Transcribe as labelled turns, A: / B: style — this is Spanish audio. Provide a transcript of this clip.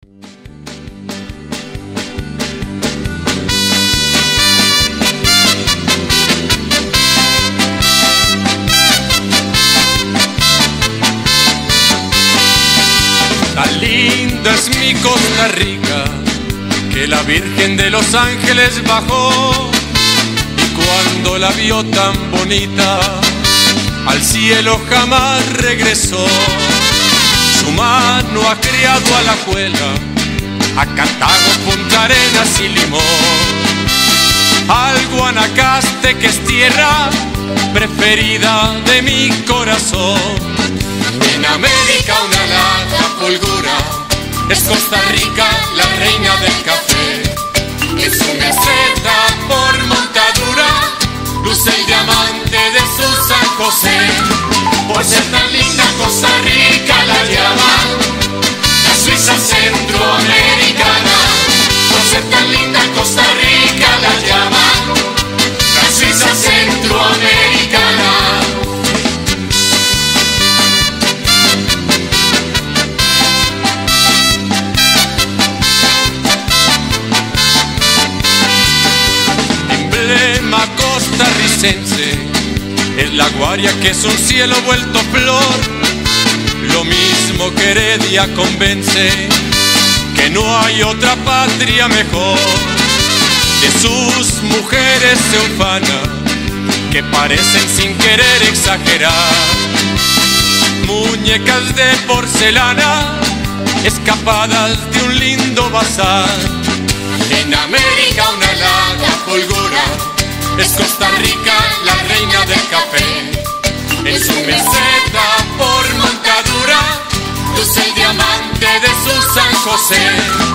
A: Tan linda es mi Costa Rica, que la Virgen de los Ángeles bajó, y cuando la vio tan bonita, al cielo jamás regresó. Su mano ha criado a la Alajuela, a Cartago, Punta Arenas y Limón, al Guanacaste, que es tierra preferida de mi corazón. En América una lata fulgura, es Costa Rica la reina del café. En su meseta por montadura luce el diamante de su San José. Por ser tan linda Costa Rica la llaman la Suiza centroamericana. Por ser tan linda Costa Rica la llaman la Suiza centroamericana. Costarricense es La Guaria, que es un cielo vuelto flor. Lo mismo que Heredia convence que no hay otra patria mejor. De sus mujeres se ufana, que parecen sin querer exagerar, muñecas de porcelana escapadas de un lindo bazar. En América una helada fulgura, es Costa Rica la reina del café. En su meseta por montadura luce el diamante de su San José.